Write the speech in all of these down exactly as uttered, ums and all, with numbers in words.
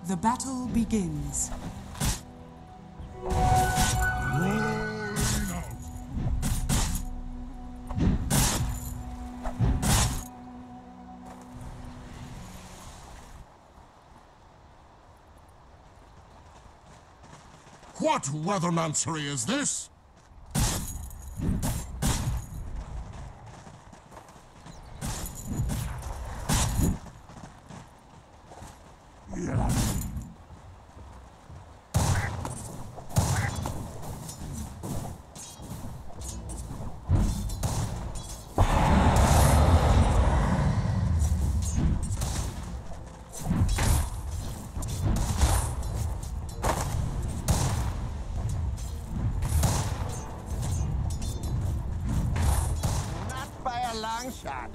The battle begins. What weathermancery is this? Long shot.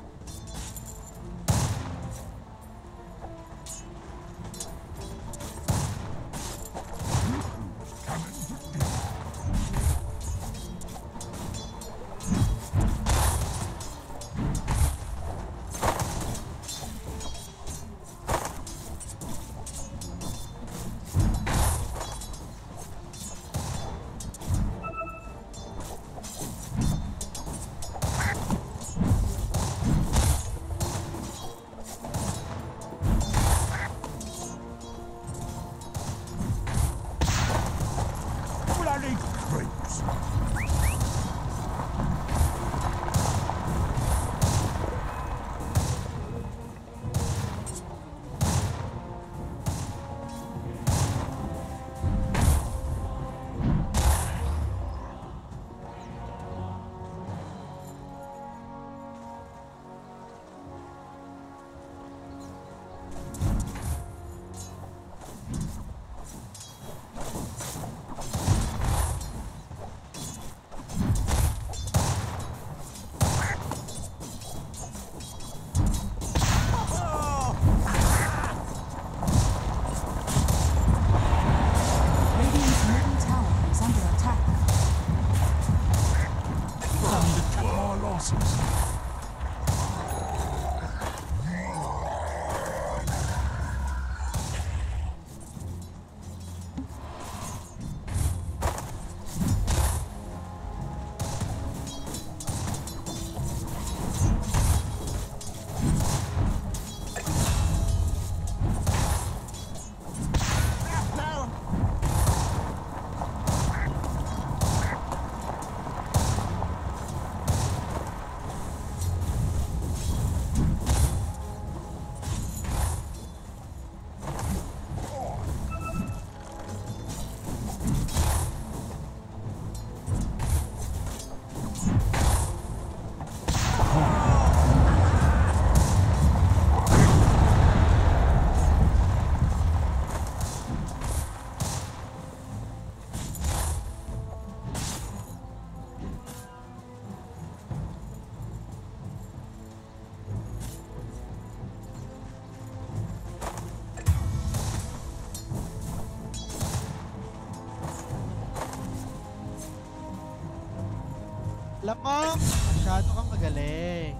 Alam mo, masyado kang magaling.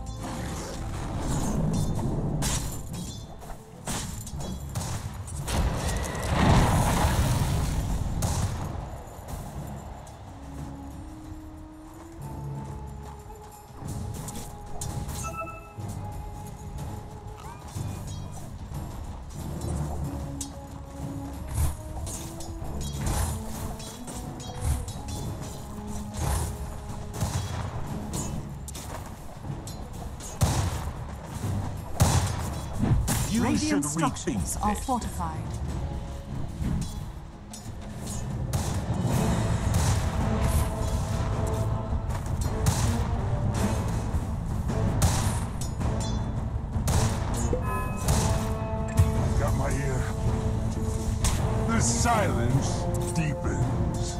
Radiant structures are fortified. Got my ear. The silence deepens.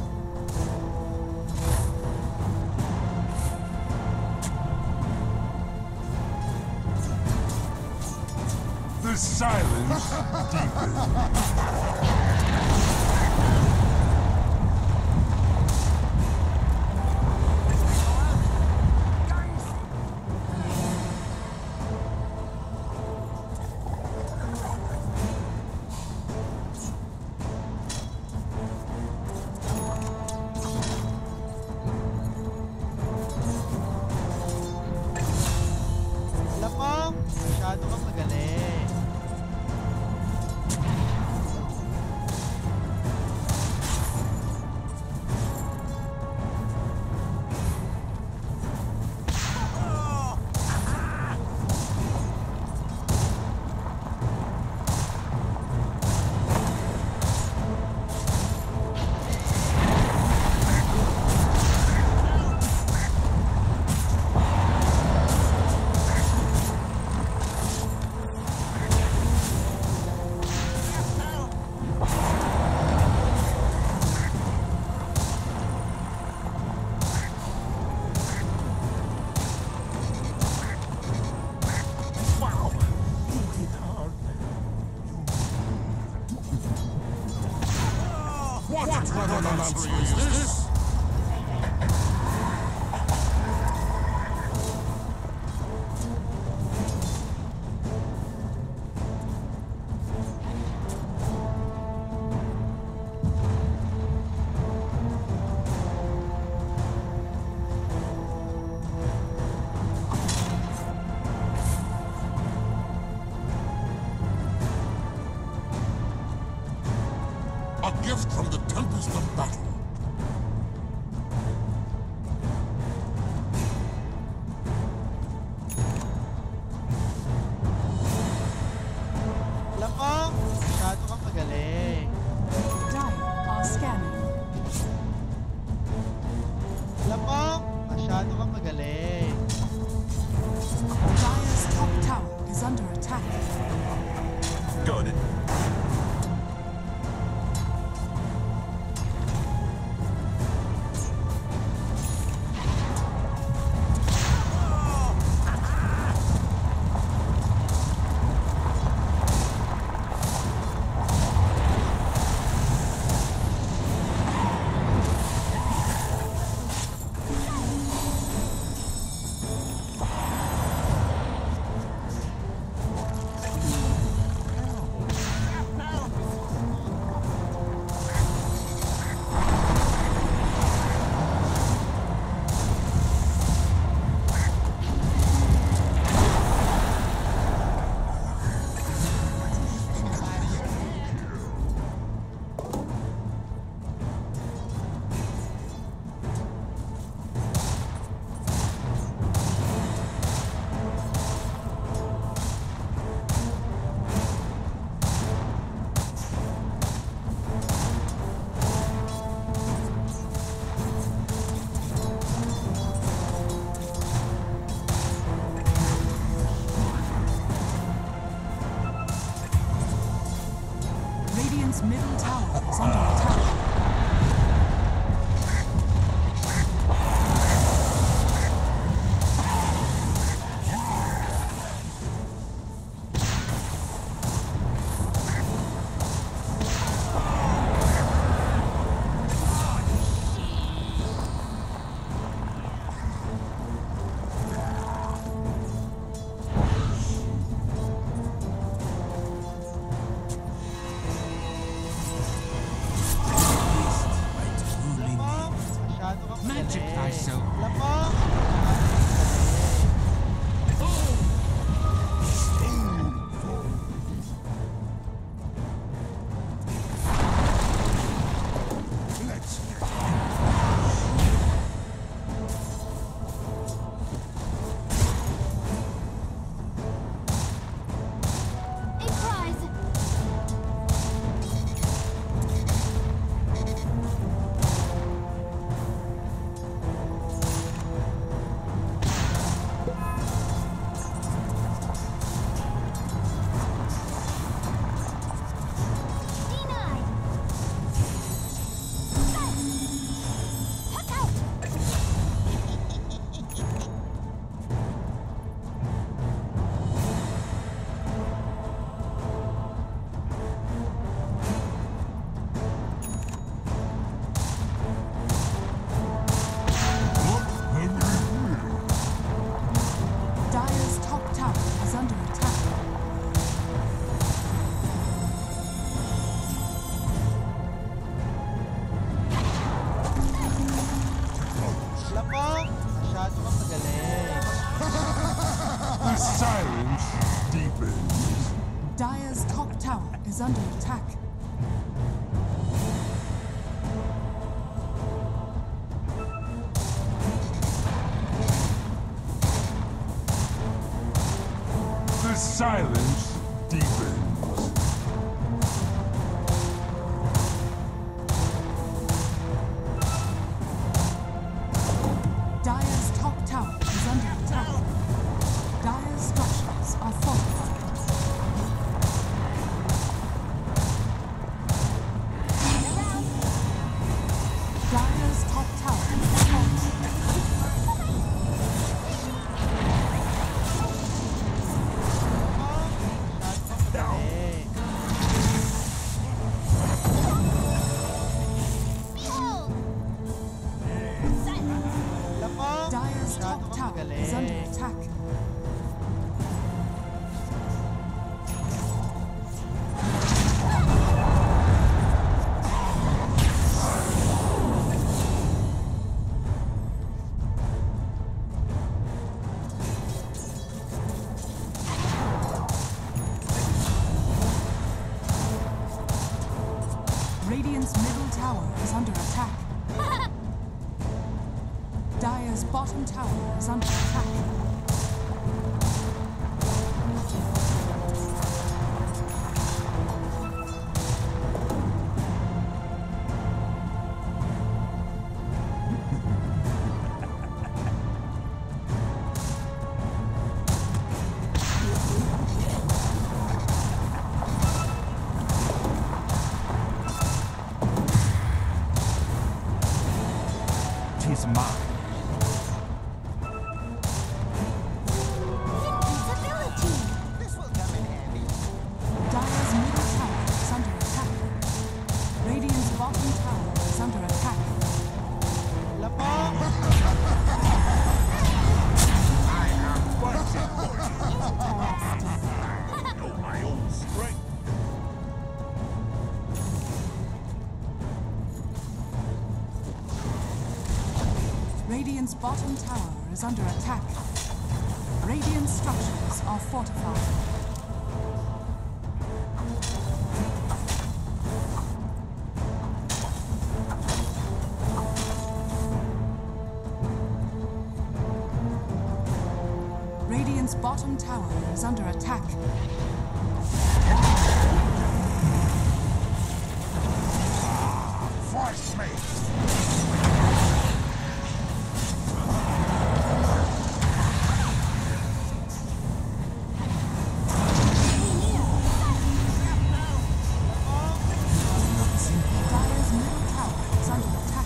The silence deepens. What, what revelatory is this? A gift from the tempest of battle. Lamang! Masyado kang magaling. Dire are scanning. Lamang! Masyado kang magaling. Dire's top tower is under attack. Got it. Radiant's middle tower is under attack. Lamang! Masyado kang Magic magaling. thyself. Lamang! Masyado kang magaling. Let's get A prize! Denied! Look out! Dire's top tower is under attack. Lamang! Masyado kang magaling. the silence deepens. Dire's top tower is under attack. The silence deepens. Dire's top tower is under attack. Dire's structures are fortified. Dire's top tower is fortified. Lamang! tower is under magaling. attack. Radiant's middle tower is under attack. Dire's bottom tower is under attack. Tis mine. Invincibility. This will come in handy. Dire's middle tower is under attack. Radiant's bottom tower is under attack. Lamang! I am fighting for you. Know my own strength. Radiant's bottom tower is under attack. Radiant structures are fortified. Radiant's bottom tower is under attack. Fight me. Dire's middle tower is under attack.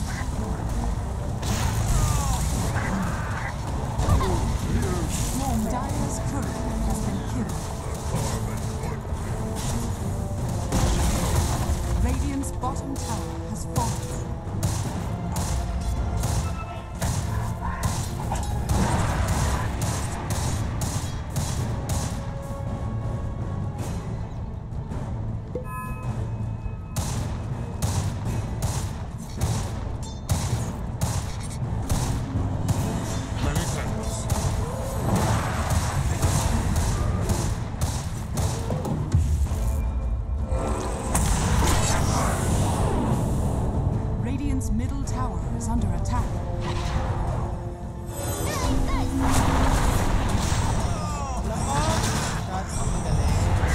Dire's courier has been killed. Radiant's bottom tower has fallen. Many thanks. Radiant's middle tower is under attack. Lamang! Masyado kang magaling.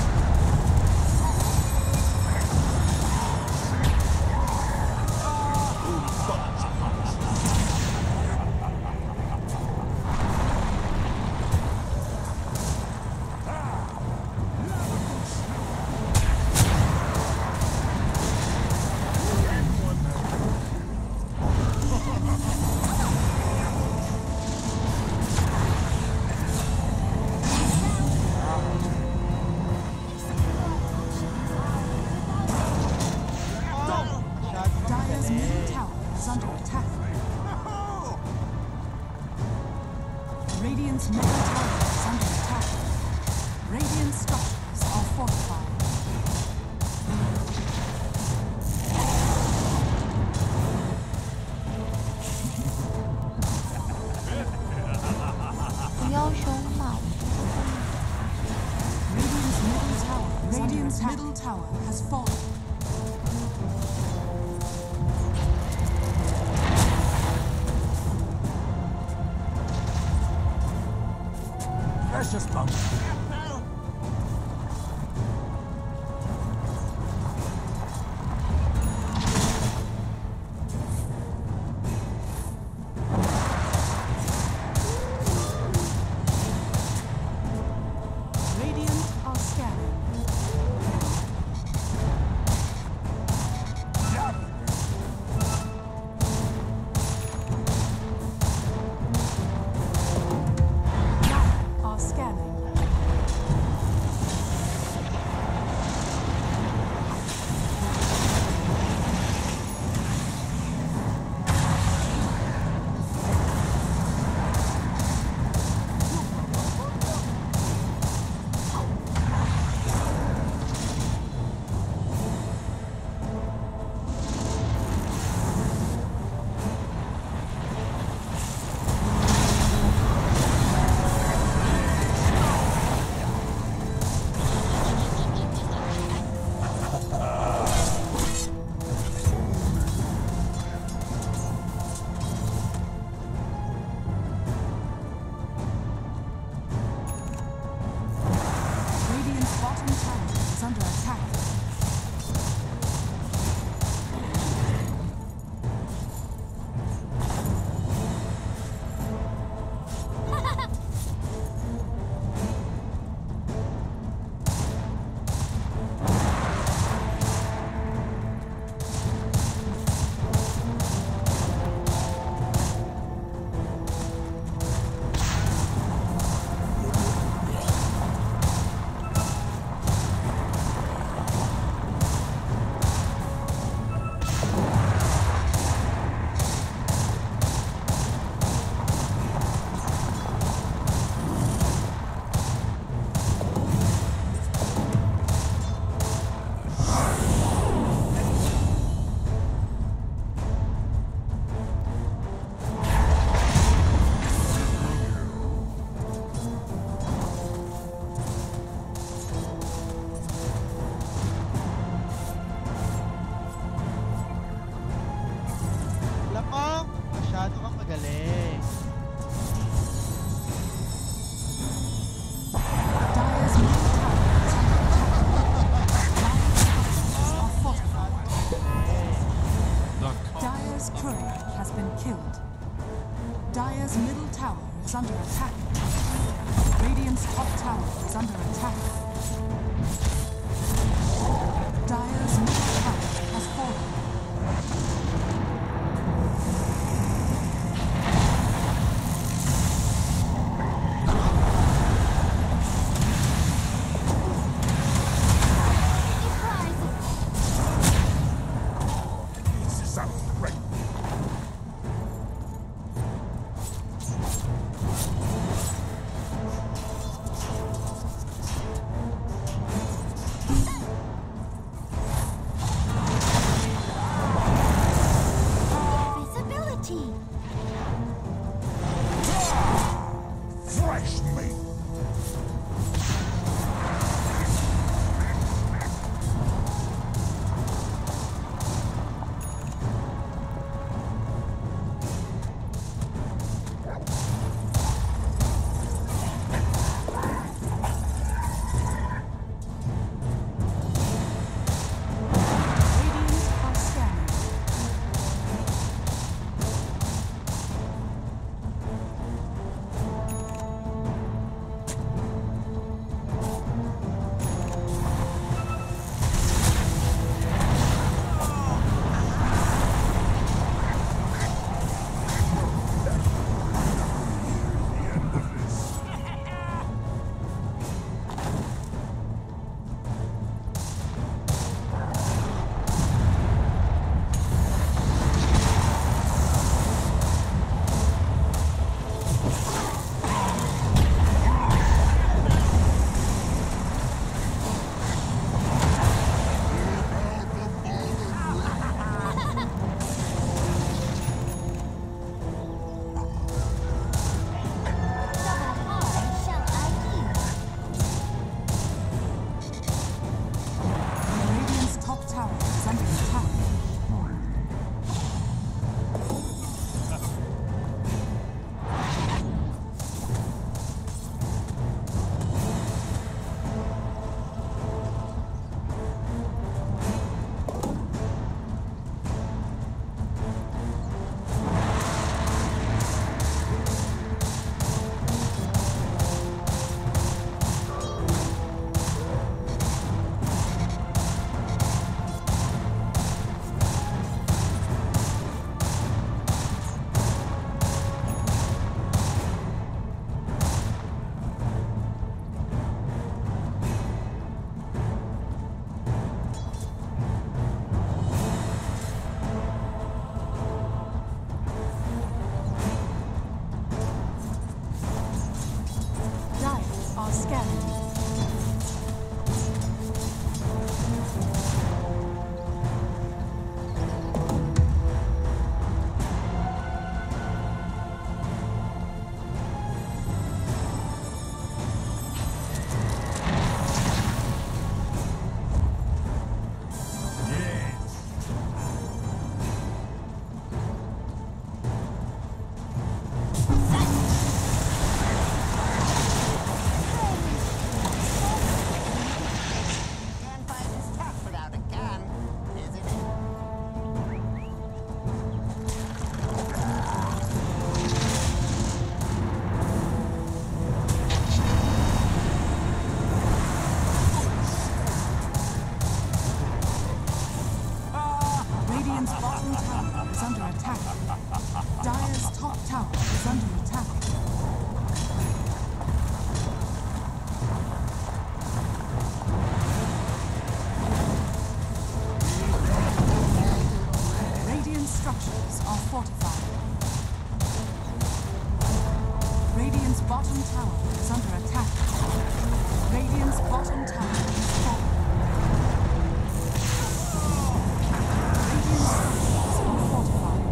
Masyado kang Dire's middle magaling. tower is under attack. Radiant's middle tower is under attack. Radiant structures are fortified. Radiant's middle tower is Radiant's under attack. Middle tower has fallen. Precious moment. Radiant are scanning. Dire are scanning. Masyado kang magaling. Dire's middle tower is under attack. Dire's structures are fortified. The Dire's courier has been killed. Dire's middle tower is under attack. Radiant's top tower is under attack. Dire's middle tower has fallen. This is a threat. Visibility. Fresh meat. Radiant are scanning. Double hard shall I heal. Radiant's top tower is under attack. Dire are scanning. Gunfight is tough without a gun, isn't it? Radiant's bottom tower is under attack. Dire's top tower is under attack. Radiant structures are fortified. Radiant's bottom tower is under attack. Radiant's bottom tower is fallen. Radiant structures are fortified.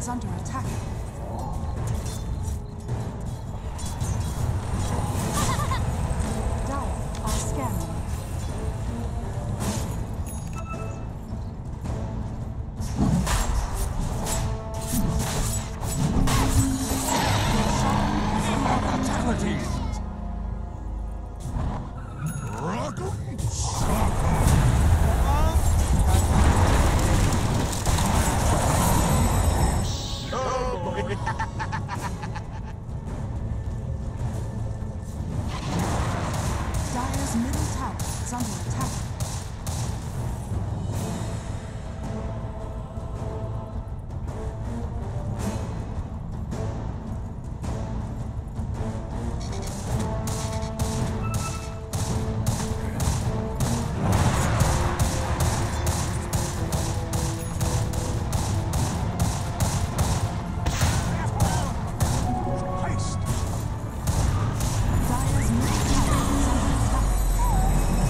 is under attack. Dire are scanning. Fatality! Dire's middle tower is under attack. Haste! Dire's middle tower is under attack.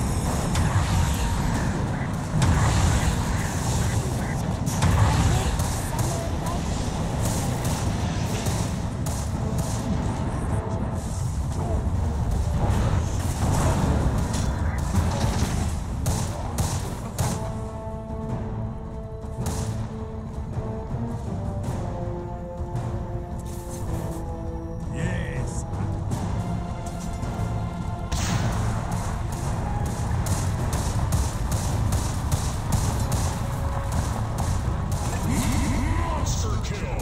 Yes! Monster kill!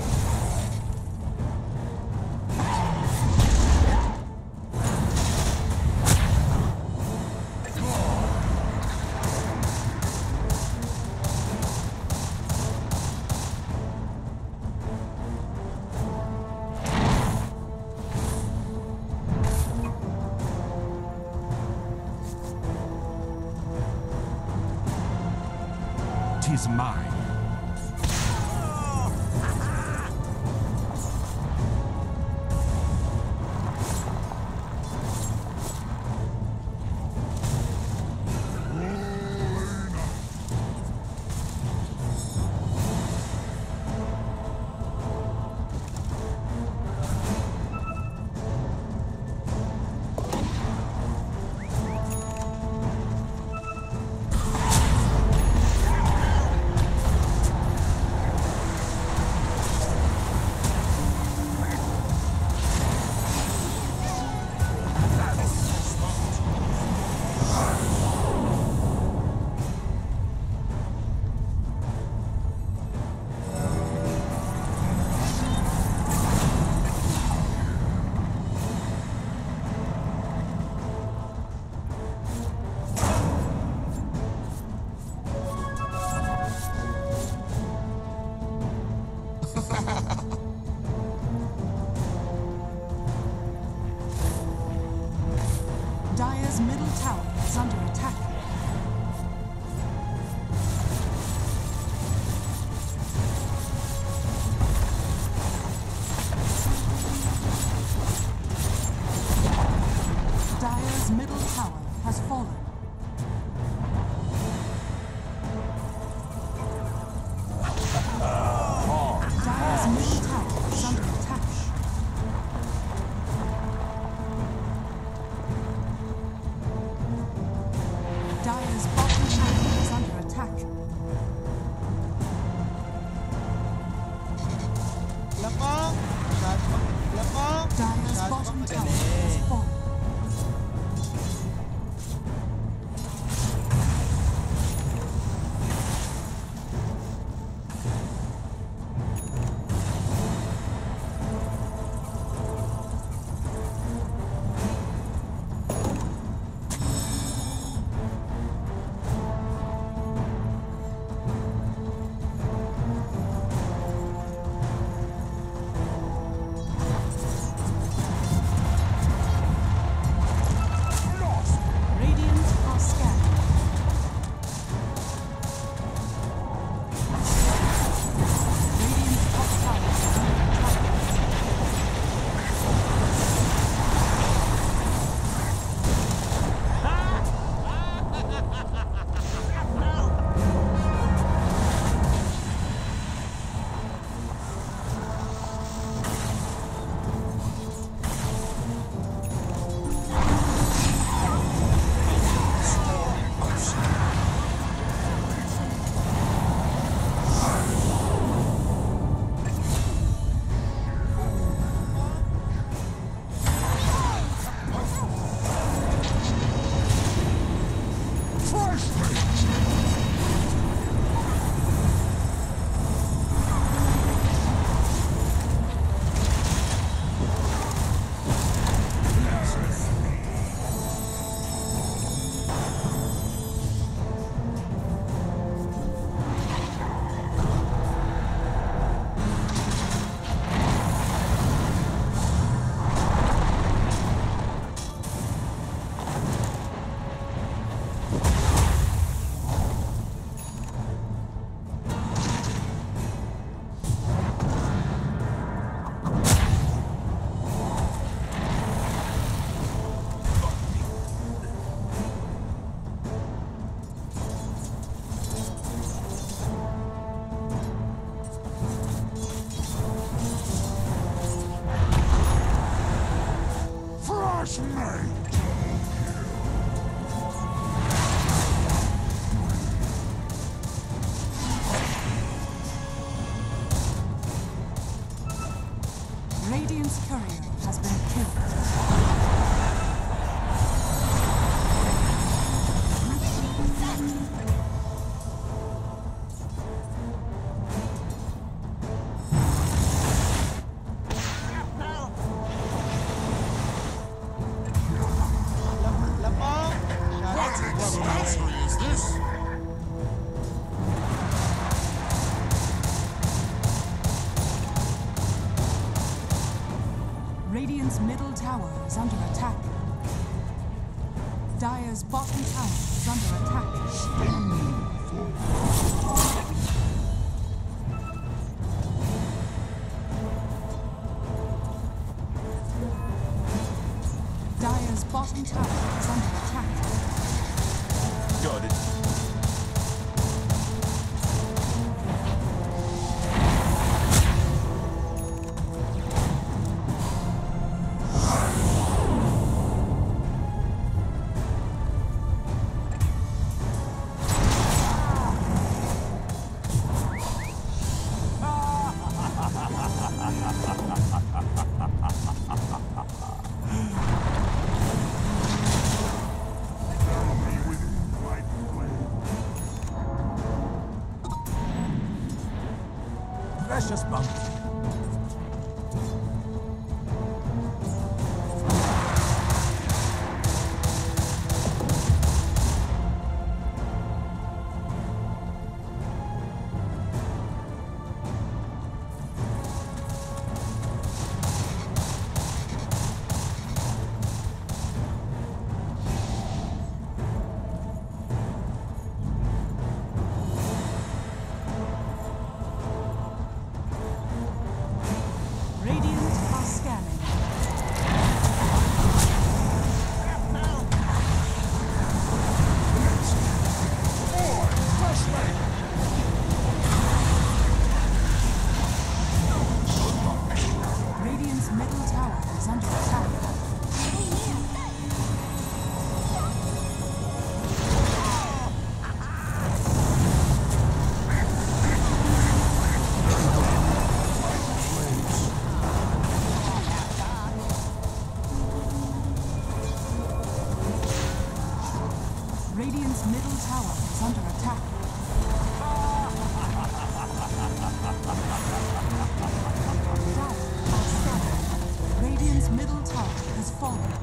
Tis mine. middle tower is under attack. Dire's bottom tower is under attack. Dire's bottom tower is under attack. Got it. Precious bounty. Radiant are scanning. Radiant's middle tower is under attack. Radiant's middle tower is under attack. Dire are scanning. Radiant's middle tower has fallen.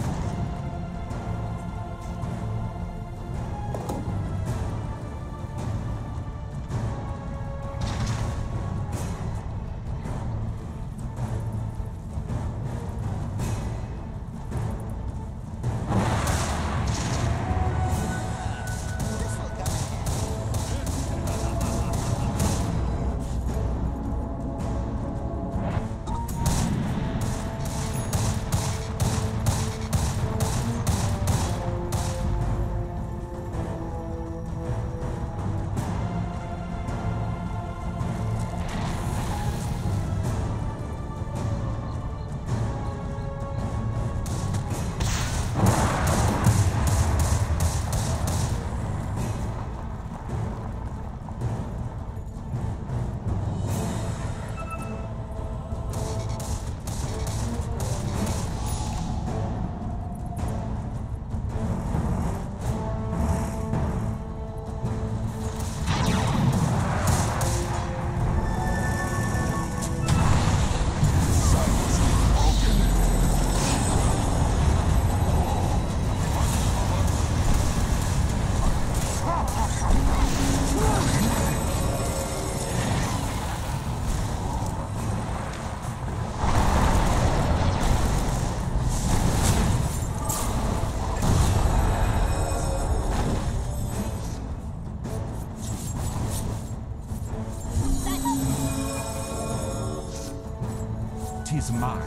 Tis mine.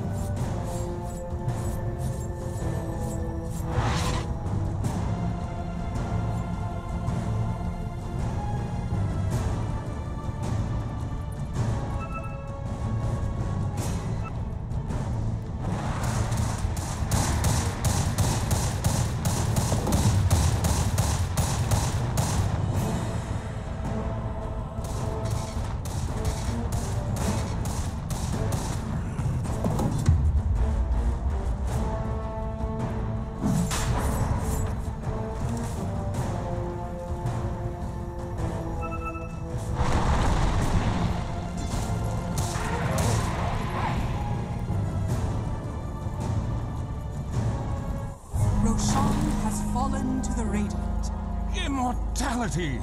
Roshan has fallen to the Radiant. Immortality!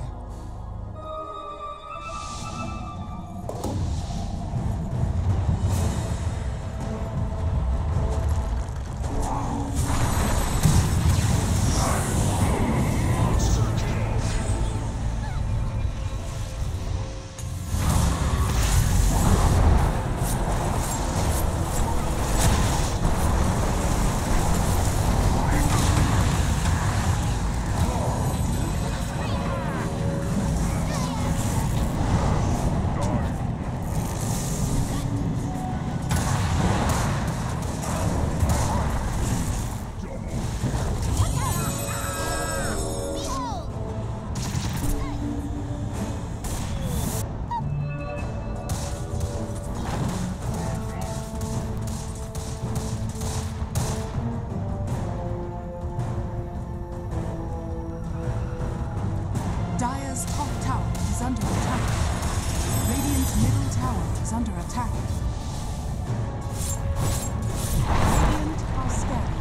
top tower is under attack. Radiant's middle tower is under attack. Radiant are scared.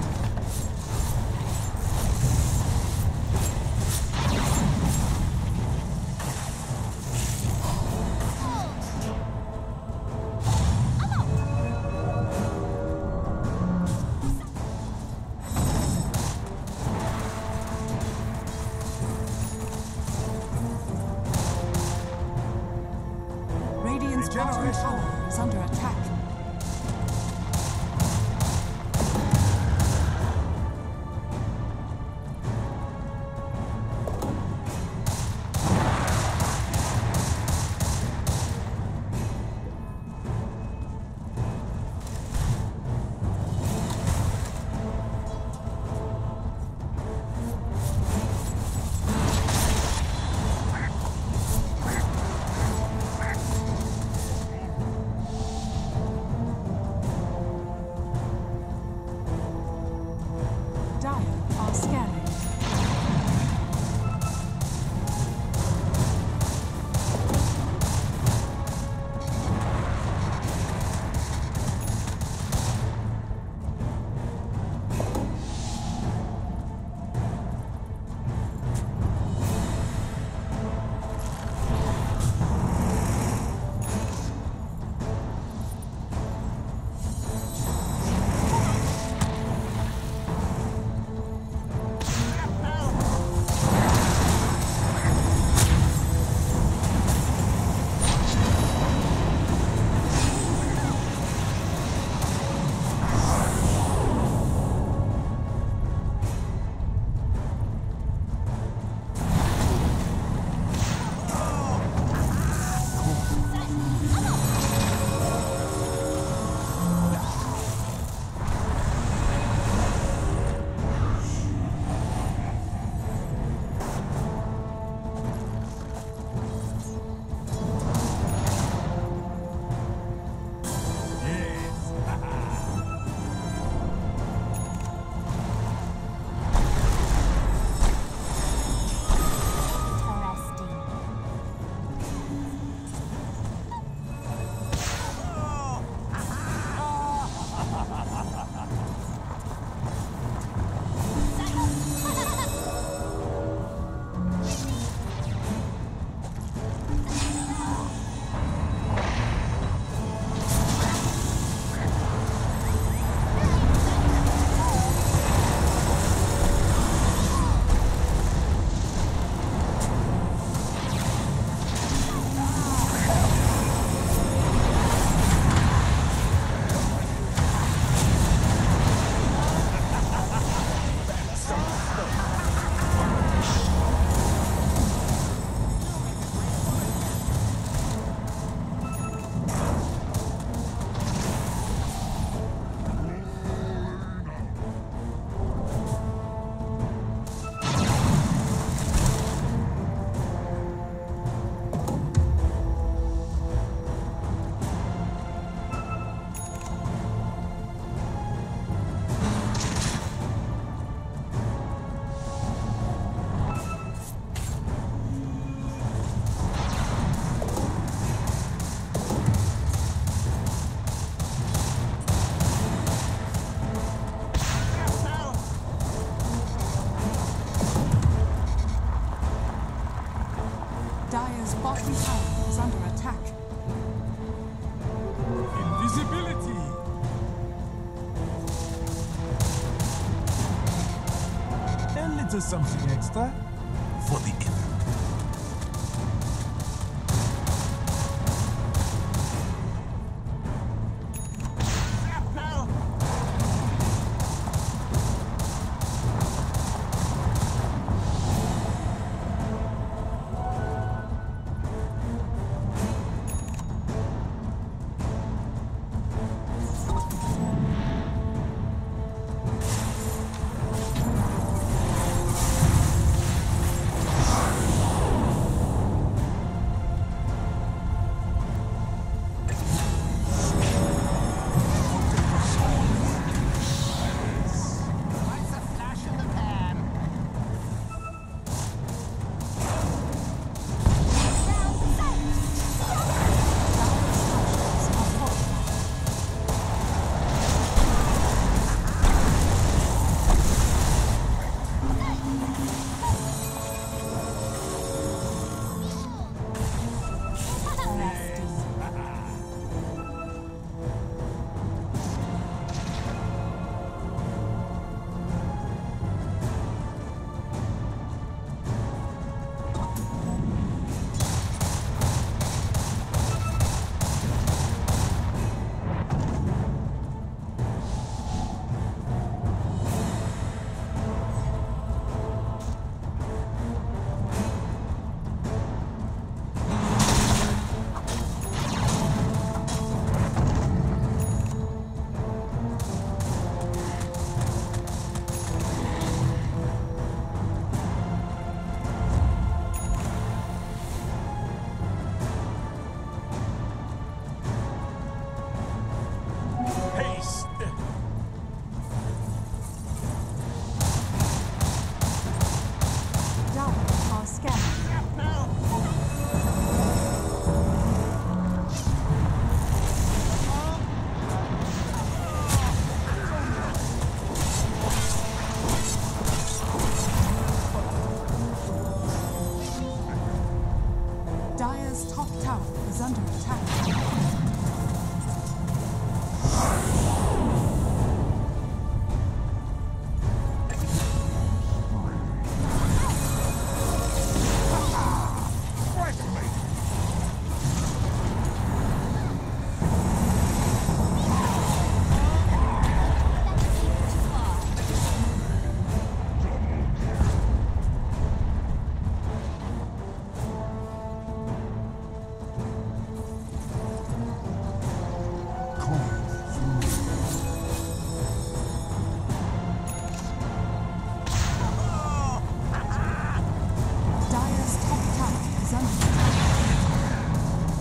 Radiant's bottom tower is under attack. Dire's bottom tower is under attack. Invisibility! A little something extra for the effort. Dire's top tower is under attack. Dire's top tower is under attack.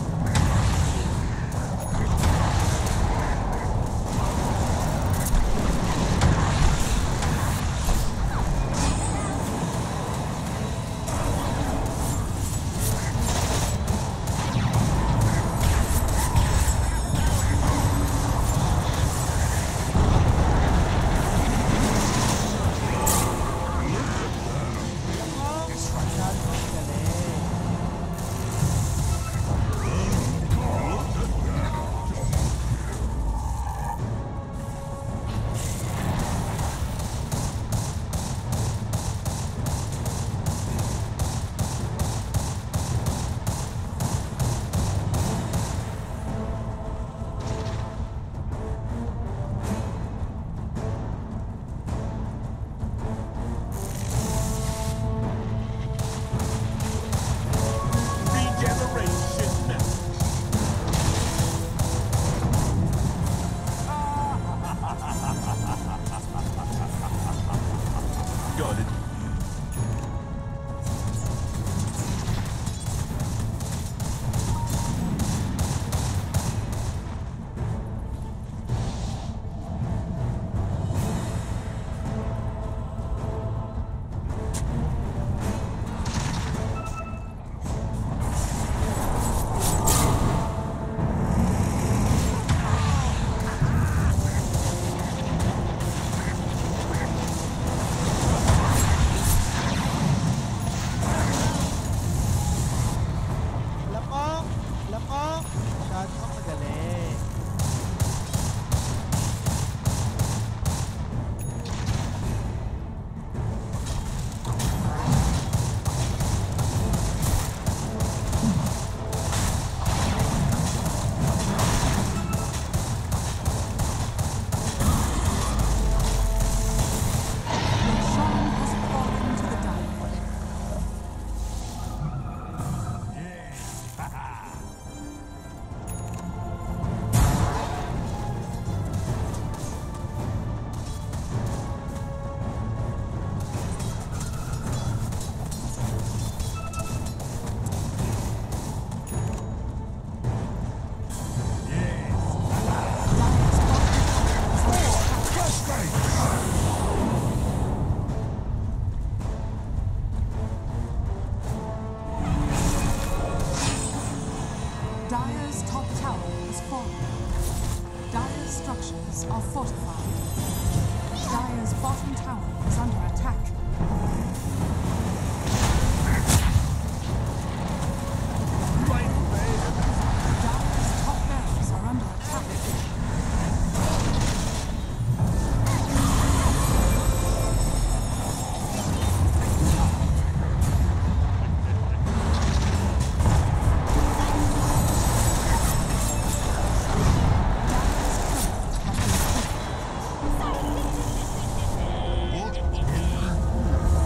Masyadong galing. Regeneration. Got it. Lamang! Lamang! Masyadong magaling. Sean has fallen to the Dire. Dire's bottom tower is under attack. Dire's top tower is fallen. Dire's structures are fortified. Dire's bottom tower is under attack. Dire's top barracks are under attack. Dire's turret has been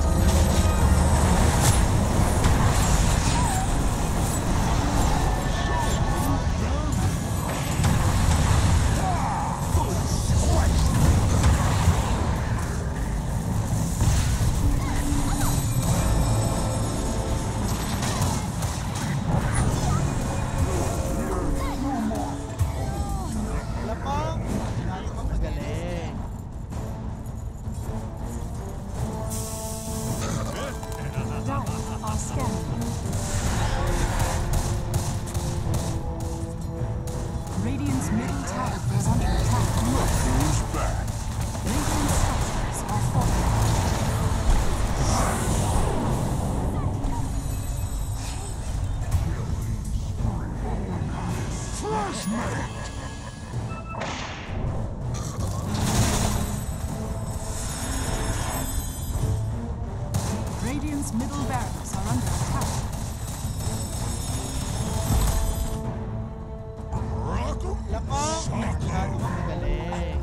mine. Radiant's middle barracks are under attack. Lakong! Masyado kang magaling.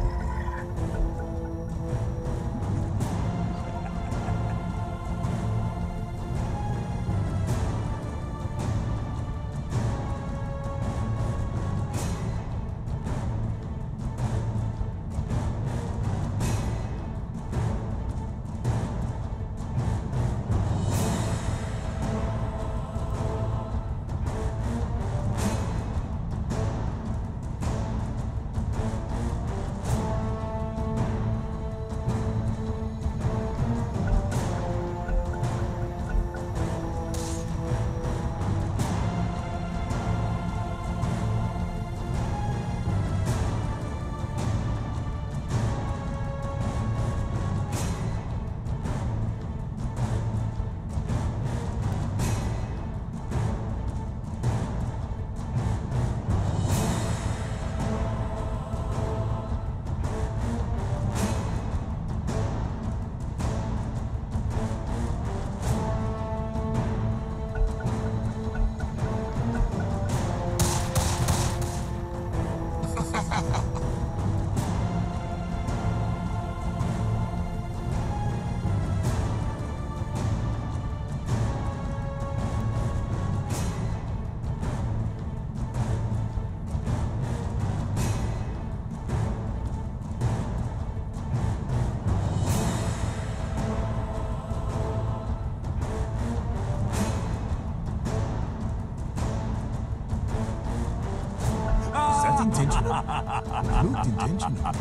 Intentional? Looked intentional.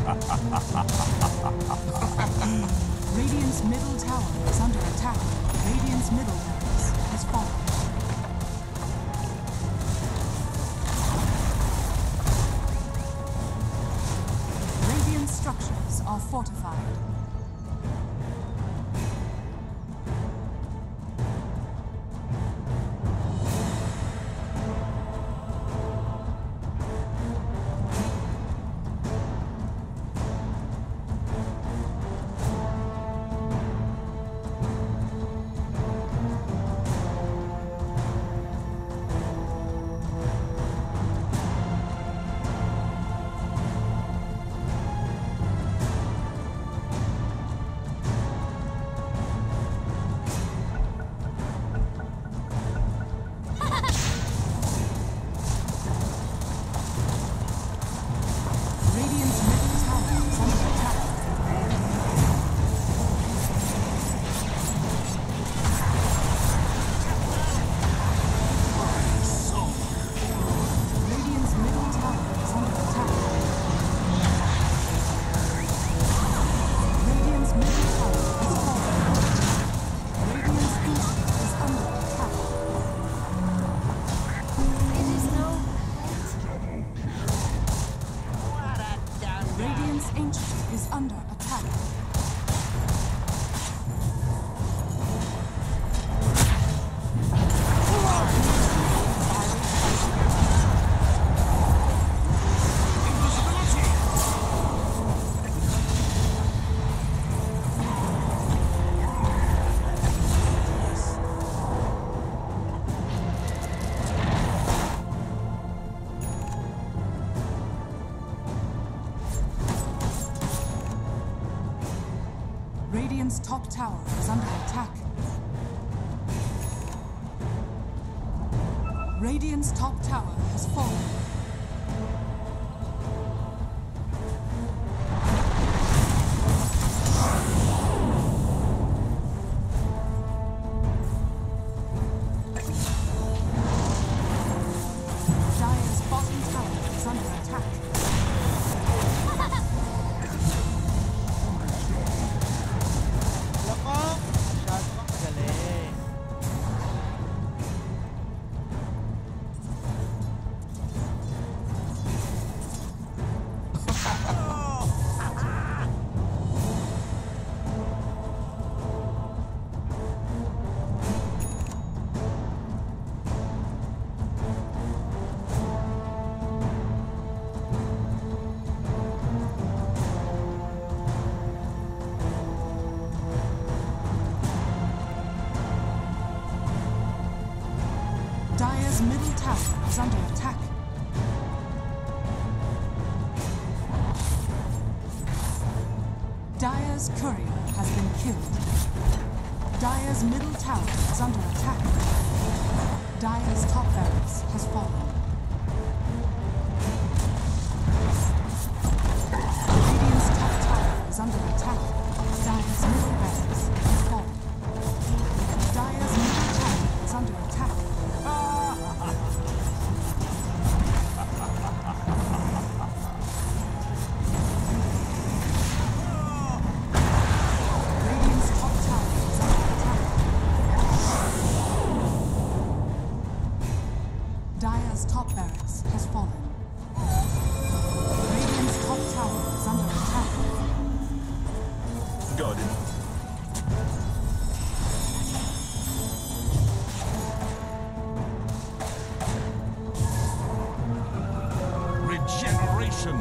Radiant's middle tower is under attack. Radiant's middle barracks has fallen. Radiant structures are fortified. Radiant's top tower is under attack. Radiant's top tower has fallen. Dire's bottom tower is under attack. Lakong! Masyado kang magaling. tower is under attack. Dire's courier has been killed. Dire's middle tower is under attack. Dire's top barracks has fallen. Radiant's top tower is under attack. Dire's middle barracks has fallen. Dire's middle tower is under attack. Radiant's top tower is under attack. Dire's top barracks has fallen. Radiant's top tower is under attack. Got it. Regeneration.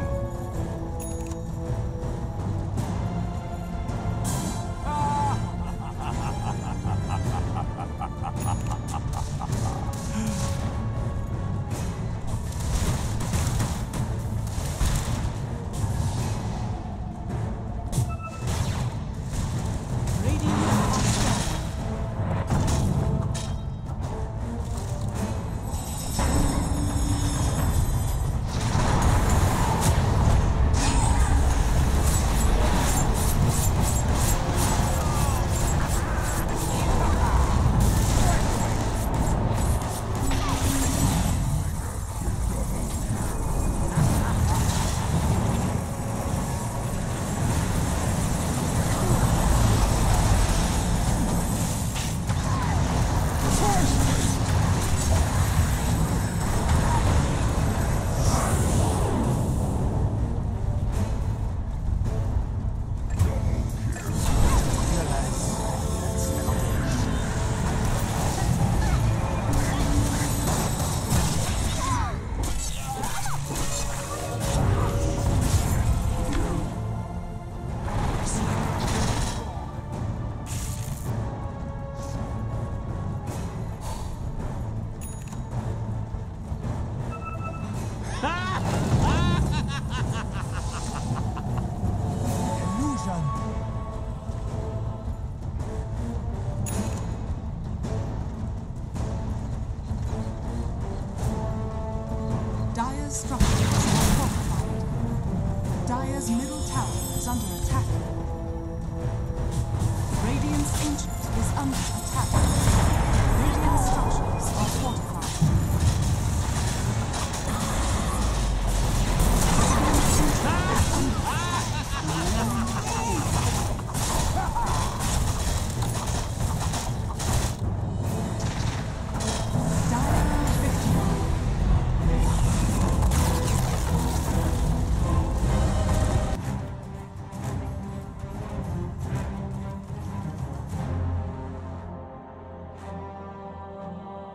Illusion. Dire's structures are fortified. Dire's middle tower is under attack. Radiant's ancient is under attack. Radiant structures are fortified.